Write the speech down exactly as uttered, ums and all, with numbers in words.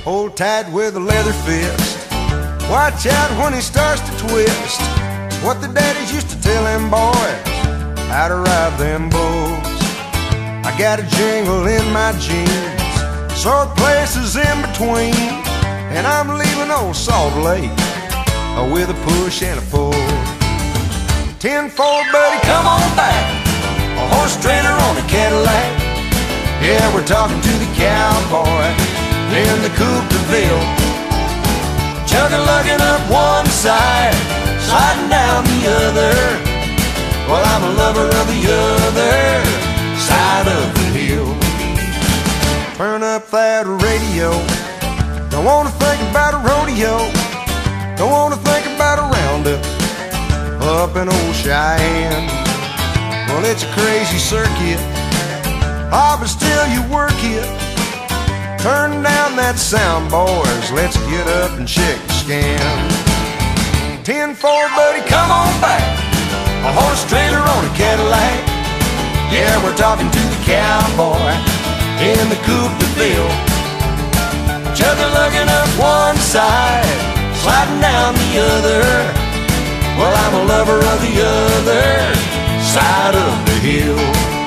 Hold tight with a leather fist. Watch out when he starts to twist. It's what the daddies used to tell them boys, how to ride them bulls. I got a jingle in my jeans, sore places in between, and I'm leaving old Salt Lake with a push and a pull. ten four, buddy, come on back. A horse trainer on a Cadillac. Yeah, we're talking to the cowboy in the Coupe de Ville. Chugging, lugging up one side, sliding down the other. Well, I'm a lover of the other side of the hill. Turn up that radio. Don't wanna think about a rodeo. Don't wanna think about a roundup up in old Cheyenne. Well, it's a crazy circuit. Ah, but still you work it. Turn down that sound, boys. Let's get up and check the scan. ten four, buddy, come on back. A horse trailer on a Cadillac. Yeah, we're talking to the cowboy in the Coupe de Ville. Chugging, lugging up one side, sliding down the other. Well, I'm a lover of the other side of the hill.